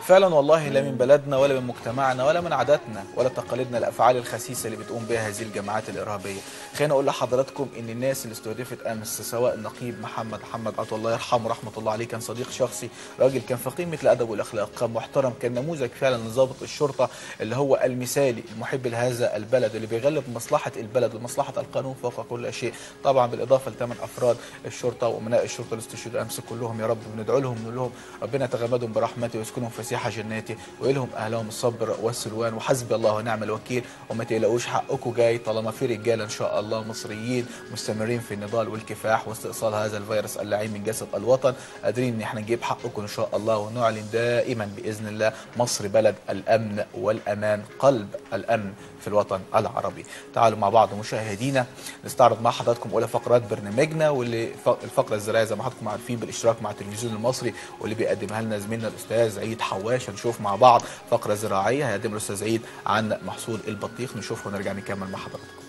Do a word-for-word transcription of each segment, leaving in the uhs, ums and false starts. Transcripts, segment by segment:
فعلا والله لا من بلدنا ولا من مجتمعنا ولا من عاداتنا ولا تقاليدنا الافعال الخسيسه اللي بتقوم بها هذه الجماعات الارهابيه. خليني اقول لحضراتكم ان الناس اللي استهدفت امس سواء النقيب محمد محمد عطا الله يرحمه رحمه الله عليه، كان صديق شخصي، راجل كان في قمه الادب والاخلاق، كان محترم، كان نموذج فعلا لضابط الشرطه اللي هو المثالي المحب لهذا البلد اللي بيغلب مصلحه البلد ومصلحه القانون فوق كل شيء. طبعا بالاضافه لثمان افراد الشرطه وامناء الشرطه اللي استشهدوا امس كلهم، يا رب بندعو لهم نقول لهم ربنا يتغمدهم برحمته ويسكنهم فسيح جناته ويلهم اهلهم الصبر والسلوان، وحسبي الله ونعم الوكيل. وما تقلقوش حقكم جاي طالما في رجاله ان شاء الله مصريين مستمرين في النضال والكفاح واستئصال هذا الفيروس اللعين من جسد الوطن، قادرين ان احنا نجيب حقكم ان شاء الله ونعلن دائما باذن الله مصر بلد الامن والامان، قلب الامن في الوطن العربي. تعالوا مع بعض مشاهدينا نستعرض مع حضراتكم اولى فقرات برنامجنا، واللي الفقره الزراعيه زي ما حضراتكم عارفين بالاشتراك مع التلفزيون المصري واللي بيقدمها لنا زميلنا الاستاذ عيد حواش. هنشوف مع بعض فقره زراعيه هيقدم الاستاذ عيد عن محصول البطيخ، نشوفه ونرجع نكمل مع حضراتكم.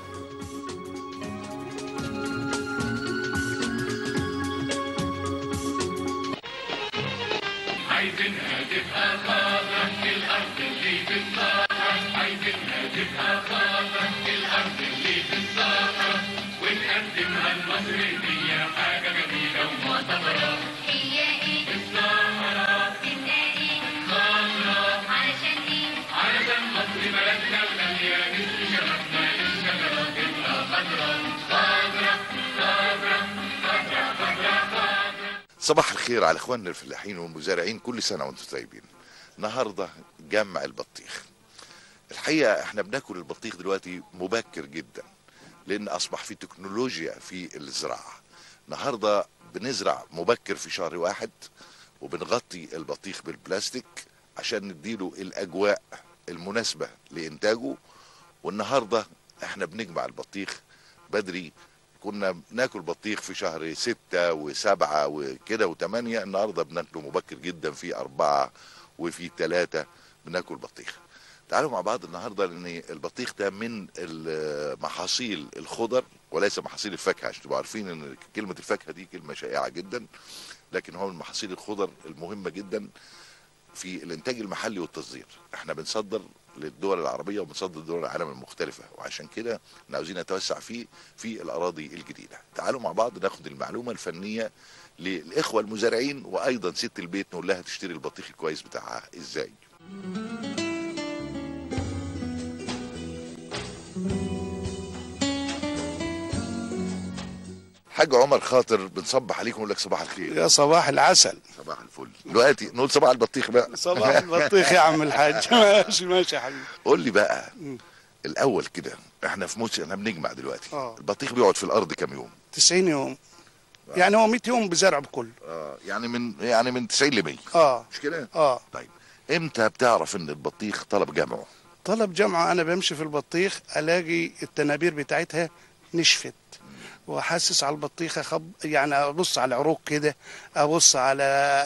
عايزينها تبقى خضرا الارض اللي بالصحراء، عايزينها تبقى خضرا الارض اللي بالصحراء، ونقدمها لمصر هي حاجه جميله ومعتبره. هي ايه؟ الصحراء تبقى ايه؟ خضرا. علشان ايه؟ علشان مصر بلدنا ومليانه شرفنا الشجره تبقى خضرا خضرا خضرا خضرا خضرا خضرا. صباح الخير على اخواننا الفلاحين والمزارعين، كل سنه وانتم طيبين. النهارده جمع البطيخ. الحقيقه احنا بناكل البطيخ دلوقتي مبكر جدا لان اصبح في تكنولوجيا في الزراعه. النهارده بنزرع مبكر في شهر واحد وبنغطي البطيخ بالبلاستيك عشان نديله الاجواء المناسبه لانتاجه. والنهارده احنا بنجمع البطيخ بدري. كنا بناكل بطيخ في شهر ستة وسبعة وكده وثمانية، النهارده بناكله مبكر جدا في أربعة وفي ثلاثة بناكل بطيخ. تعالوا مع بعض النهارده لأن البطيخ ده من محاصيل الخضر وليس محاصيل الفاكهة، عشان تبقوا عارفين إن كلمة الفاكهة دي كلمة شائعة جدا، لكن هو من محاصيل الخضر المهمة جدا في الإنتاج المحلي والتصدير. احنا بنصدر للدول العربيه وبنصدر لدول العالم المختلفه، وعشان كده احنا عاوزين نتوسع فيه في الاراضي الجديده. تعالوا مع بعض ناخد المعلومه الفنيه للاخوه المزارعين وايضا ست البيت نقول لها تشتري البطيخ الكويس بتاعها ازاي. حاج عمر خاطر بنصبح عليكم ونقول لك صباح الخير. يا صباح العسل. صباح الفل. دلوقتي نقول صباح البطيخ بقى. صباح البطيخ يا عم الحاج. ماشي ماشي يا حبيبي. قول لي بقى الاول كده، احنا في موسم احنا بنجمع دلوقتي. اه البطيخ بيقعد في الارض كام يوم؟ تسعين يوم. آه. يعني هو مية يوم بزرع بكله. اه يعني من يعني من تسعين ل مية. اه مش كده؟ اه طيب امتى بتعرف ان البطيخ طلب جمعه؟ طلب جمعه انا بمشي في البطيخ الاقي التنابير بتاعتها نشفت، واحسس على البطيخه خب، يعني ابص على العروق كده، ابص على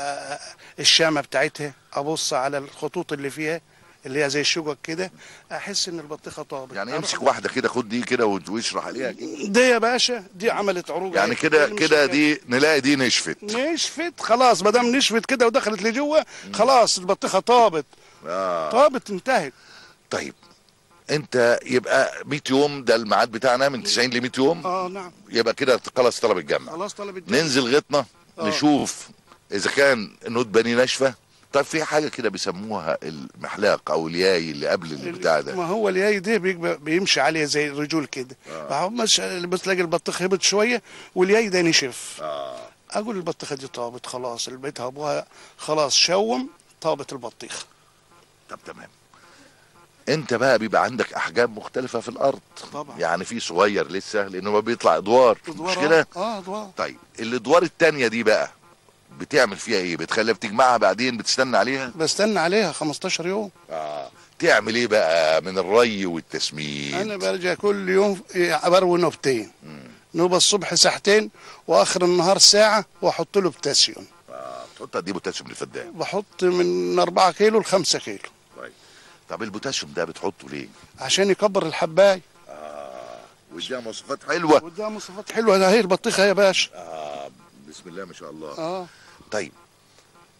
الشامه بتاعتها، ابص على الخطوط اللي فيها اللي هي زي الشجك كده، احس ان البطيخه طابت. يعني امسك واحده كده، خد دي كده واشرح عليها كده. دي يا باشا دي عملت عروق يعني كده كده دي نلاقي دي نشفت. نشفت خلاص، ما دام نشفت كده ودخلت لجوه خلاص البطيخه طابت. آه. طابت انتهت. طيب انت يبقى مية يوم ده الميعاد بتاعنا، من تسعين ل مية يوم. اه نعم. يبقى كده خلاص طلب الجمع. خلاص طلب الجمع. ننزل غيطنا آه. نشوف اذا كان الندبه دي ناشفه. طيب في حاجه كده بيسموها المحلاق او الياي اللي قبل البتاع ده. ما هو الياي ده بيمشي عليه زي الرجول كده. اه بس تلاقي البطيخ هبط شويه والياي ده نشف. اه اقول البطيخه دي طابت خلاص، البيتها ابوها خلاص شوم، طابت البطيخه. طب تمام. انت بقى بيبقى عندك احجام مختلفه في الارض طبعا. يعني في صغير لسه لانه ما بيطلع ادوار، مش كده؟ اه ادوار. طيب الادوار الثانيه دي بقى بتعمل فيها ايه؟ بتخليها بتجمعها بعدين بتستنى عليها؟ بستنى عليها خمستاشر يوم. اه تعمل ايه بقى من الري والتسميد؟ انا برجع كل يوم بروي نوبتين، نوبه الصبح ساعتين واخر النهار ساعه واحط له بوتاسيوم. اه تحط قد ايه بوتاسيوم للفدان؟ بحط من أربعة كيلو ل خمسة كيلو. طيب طب البوتاسيوم ده بتحطه ليه؟ عشان يكبر الحبايه. اه واديها مواصفات حلوه. واديها مواصفات حلوه. ده هي البطيخه يا باشا. اه بسم الله ما شاء الله. اه طيب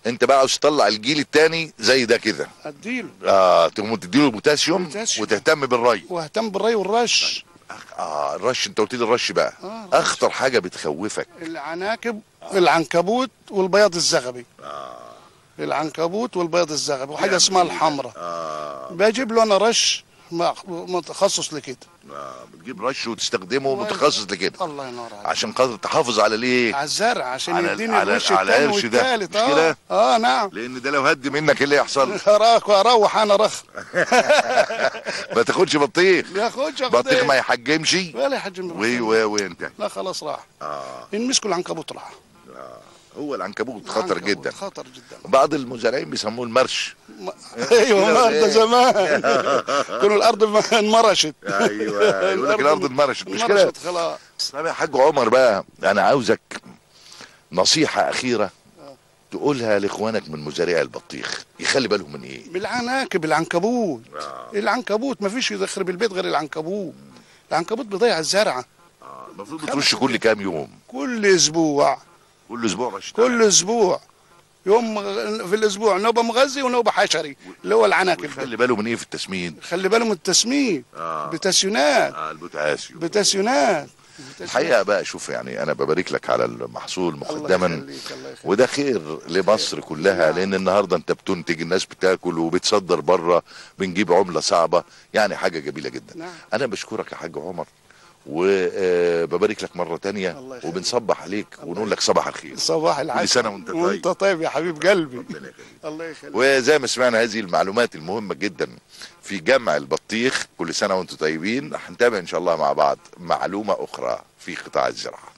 انت بقى عاوز تطلع الجيل الثاني زي ده كده، اديله اه تقوم تديله البوتاسيوم بوتاسيوم. وتهتم بالري. واهتم بالري والرش. اه الرش، انت قلت لي الرش بقى آه، الرش. اخطر حاجه بتخوفك. العناكب، العنكبوت والبياض الزغبي. آه. العنكبوت والبيض الزغبي وحاجه اسمها الحمراء. آه. بجيب له انا رش متخصص لكده. آه. بتجيب رش وتستخدمه متخصص لكده الله ينور عليك، عشان خاطر تحافظ على الايه؟ على الزرع، عشان على يديني على- الوش على الثاني القرش ده. والثالث. مش كده؟ اه اه نعم. لان ده لو هد منك ايه اللي يحصل؟ اراك واروح انا رخ. ما تاخدش بطيخ. لا خدش بطيخ ما يحجمش. ولا يحجم. وي وي وانت لا خلاص راح. اه ينمسكوا العنكبوت راح. هو العنكبوت خطر العنكبوت جدا. خطر جدا. بعض المزارعين بيسموه المرش. ما- ايوه ما ده زمان كانوا الارض ما انمرشت. ايوه يقول لك الارض انمرشت، مش كده؟ انمرشت خلاص. طب يا حاج عمر بقى، انا عاوزك نصيحه اخيره تقولها لاخوانك من مزارعي البطيخ، يخلي بالهم من ايه؟ بالعناكب، العنكبوت. العنكبوت ما فيش يخرب البيت غير العنكبوت. العنكبوت بيضيع الزرعه. المفروض بترش كل كام يوم؟ كل اسبوع. كل اسبوع رش. كل اسبوع يوم في الاسبوع نوبه مغذي ونوبه حشري اللي هو العناكب ده. خلي باله من ايه في التسمين؟ خلي باله من التسمين. آه. بتاسيونات. اه البوتاسيوم. بتاسيونات. الحقيقه بقى شوف، يعني انا ببارك لك على المحصول مقدما، الله يخليك، الله يخليك. وده خير لمصر كلها، لان النهارده انت بتنتج، الناس بتاكل وبتصدر بره، بنجيب عمله صعبه، يعني حاجه جميله جدا. نعم. انا بشكرك يا حاج عمر، وببارك لك مره تانية، الله يخليك. وبنصبح عليك ونقول لك صباح الخير. صباح العسل. كل سنة وانت طيب. وانت طيب يا حبيب قلبي. ربنا يخليك. الله يخليك. وزي ما سمعنا هذه المعلومات المهمه جدا في جمع البطيخ، كل سنه وانتم طيبين. هنتابع ان شاء الله مع بعض معلومه اخرى في قطاع الزراعه.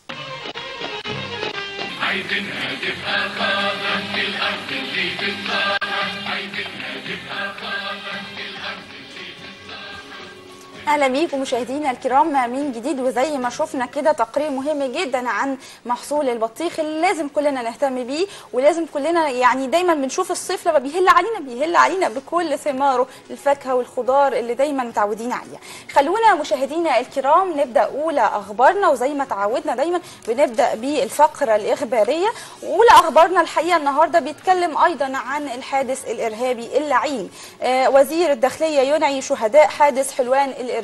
عايزينها تبقى خضرا الارض اللي بتطلع، عايزينها تبقى خضرا الارض اللي بتطلع. اهلا بيكم مشاهدينا الكرام من جديد، وزي ما شفنا كده تقرير مهم جدا عن محصول البطيخ اللي لازم كلنا نهتم بيه، ولازم كلنا يعني دايما بنشوف الصيف لما بيهل علينا بيهل علينا بكل ثماره، الفاكهه والخضار اللي دايما متعودين عليها. خلونا مشاهدينا الكرام نبدا اولى اخبارنا، وزي ما تعودنا دايما بنبدا بالفقره الاخباريه. واولى اخبارنا الحقيقه النهارده بيتكلم ايضا عن الحادث الارهابي اللعين. آه وزير الداخليه ينعي شهداء حادث حلوان الارهابي.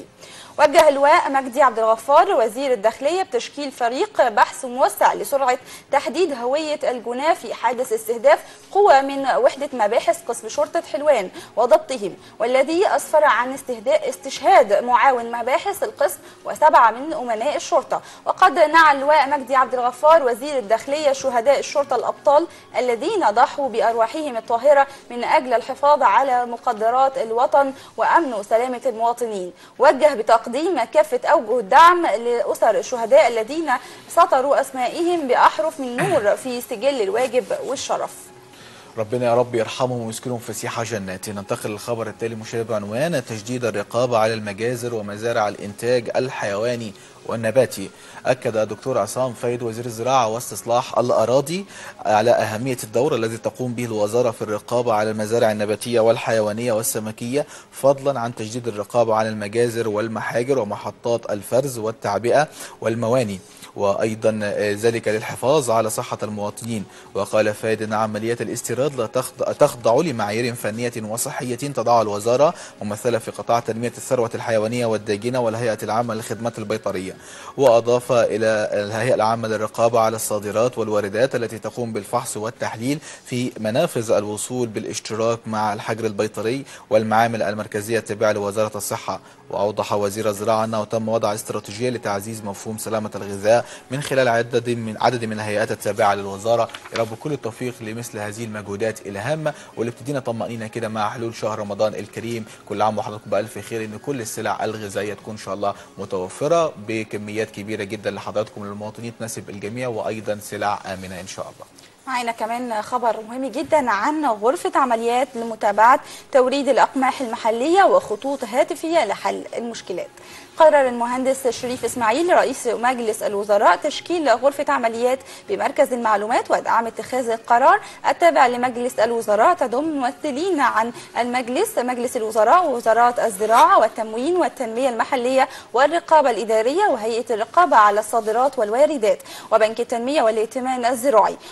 وجه اللواء مجدي عبد الغفار وزير الداخليه بتشكيل فريق بحث موسع لسرعه تحديد هويه الجناه في حادث استهداف قوى من وحده مباحث قسم شرطه حلوان وضبطهم، والذي اسفر عن استهداء استشهاد معاون مباحث القسم وسبعه من امناء الشرطه. وقد نعى اللواء مجدي عبد الغفار وزير الداخليه شهداء الشرطه الابطال الذين ضحوا بارواحهم الطاهره من اجل الحفاظ على مقدرات الوطن وامن وسلامه المواطنين. وجه بتقديم كافة أوجه الدعم لأسر الشهداء الذين سطروا أسمائهم بأحرف من نور في سجل الواجب والشرف. ربنا يا رب يرحمهم ويسكنهم فسيح جنات. ننتقل للخبر التالي مشاهدينا بعنوان تجديد الرقابة على المجازر ومزارع الإنتاج الحيواني والنباتي. أكد الدكتور عصام فايد وزير الزراعة واستصلاح الأراضي على أهمية الدور الذي تقوم به الوزارة في الرقابة على المزارع النباتية والحيوانية والسمكية، فضلا عن تجديد الرقابة على المجازر والمحاجر ومحطات الفرز والتعبئة والمواني، وأيضا ذلك للحفاظ على صحة المواطنين. وقال فايد أن عمليات الاستيراد لا تخضع, تخضع لمعايير فنية وصحية تضعها الوزارة ممثلة في قطاع تنمية الثروة الحيوانية والداجنة والهيئة العامة للخدمات البيطرية. وأضاف إلى الهيئة العامة للرقابة على الصادرات والواردات التي تقوم بالفحص والتحليل في منافذ الوصول بالاشتراك مع الحجر البيطري والمعامل المركزية التابعة لوزارة الصحة. وأوضح وزير الزراعة أنه تم وضع استراتيجية لتعزيز مفهوم سلامة الغذاء من خلال عدد من عدد من الهيئات التابعة للوزارة. يا رب كل التوفيق لمثل هذه المجهودات الهامة واللي بتدينا طمأنينة كده مع حلول شهر رمضان الكريم. كل عام وحضراتكم بألف خير، إن كل السلع الغذائية تكون إن شاء الله متوفرة بكميات كبيرة جدا لحضراتكم للمواطنين تناسب الجميع، وأيضا سلع آمنة إن شاء الله. معنا كمان خبر مهم جدا عن غرفة عمليات لمتابعة توريد الأقماح المحلية وخطوط هاتفية لحل المشكلات. قرر المهندس شريف إسماعيل رئيس مجلس الوزراء تشكيل غرفة عمليات بمركز المعلومات ودعم اتخاذ القرار التابع لمجلس الوزراء، تضم ممثلين عن المجلس مجلس الوزراء ووزارات الزراعة والتموين والتنمية المحلية والرقابة الإدارية وهيئة الرقابة على الصادرات والواردات وبنك التنمية والائتمان الزراعي، على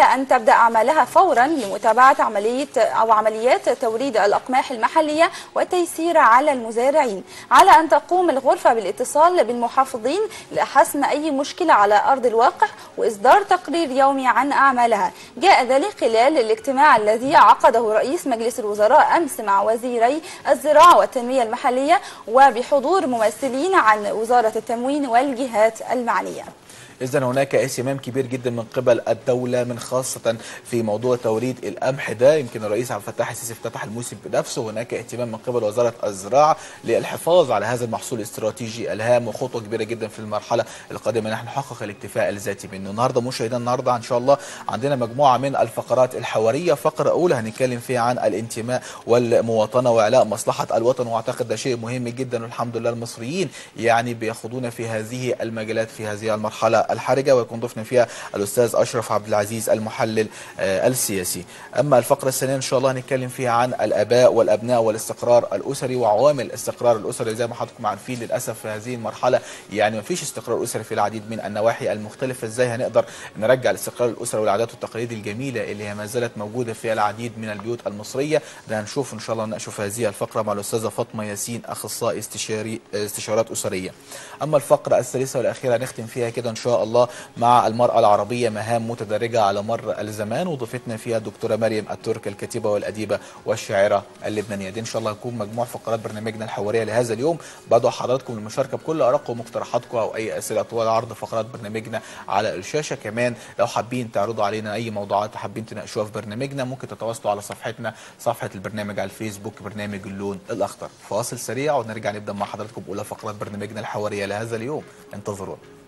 أن تبدأ أعمالها فورا لمتابعة عملية أو عمليات توريد الأقماح المحلية والتيسير على المزارعين. على أن تقوم الغرفة بالاتصال بالمحافظين لحسم أي مشكلة على أرض الواقع وإصدار تقرير يومي عن أعمالها. جاء ذلك خلال الاجتماع الذي عقده رئيس مجلس الوزراء أمس مع وزيري الزراعة والتنمية المحلية وبحضور ممثلين عن وزارة التموين والجهات المعنية. إذن هناك اهتمام كبير جدا من قبل الدولة من خاصة في موضوع توريد القمح ده. يمكن الرئيس عبد الفتاح السيسي افتتح الموسم بنفسه. هناك اهتمام من قبل وزارة الزراعة للحفاظ على هذا المحصول الاستراتيجي الهام وخطوة كبيرة جدا في المرحلة القادمة نحن نحقق الاكتفاء الذاتي منه. النهارده مشاهدينا النهارده ان شاء الله عندنا مجموعة من الفقرات الحوارية. فقرة أولى هنتكلم فيها عن الانتماء والمواطنة وإعلاء مصلحة الوطن، واعتقد ده شيء مهم جدا والحمد لله المصريين يعني بياخدونا في هذه المجالات في هذه المرحلة الحرجة، ويكون ضيفنا فيها الأستاذ أشرف عبد العزيز المحلل آه السياسي. أما الفقرة الثانية إن شاء الله هنتكلم فيها عن الآباء والأبناء والاستقرار الأسري وعوامل الاستقرار الأسري. زي ما حضراتكم عارفين للأسف في هذه المرحلة يعني ما فيش استقرار أسري في العديد من النواحي المختلفة. إزاي هنقدر نرجع الاستقرار الأسري والعادات والتقاليد الجميلة اللي هي ما زالت موجودة في العديد من البيوت المصرية؟ ده هنشوف إن شاء الله نناقشه في هذه الفقرة مع الأستاذة فاطمة ياسين أخصائي استشاري استشارات أسرية. أما الفقرة الثالثة والأخيرة هنختم فيها كده إن شاء الله مع المرأة العربية مهام متدرجة على مر الزمان، وضيفتنا فيها الدكتورة مريم الترك الكاتبة والأديبة والشاعرة اللبنانية. دي إن شاء الله هتكون مجموع فقرات برنامجنا الحوارية لهذا اليوم. بدعو حضراتكم للمشاركة بكل آرائكم ومقترحاتكم أو أي أسئلة طوال عرض فقرات برنامجنا على الشاشة. كمان لو حابين تعرضوا علينا أي موضوعات حابين تناقشوها في برنامجنا ممكن تتواصلوا على صفحتنا صفحة البرنامج على الفيسبوك برنامج اللون الأخضر. فاصل سريع ونرجع نبدأ مع حضراتكم بأولى فقرات برنامجنا الحوارية لهذا اليوم. انتظرونا.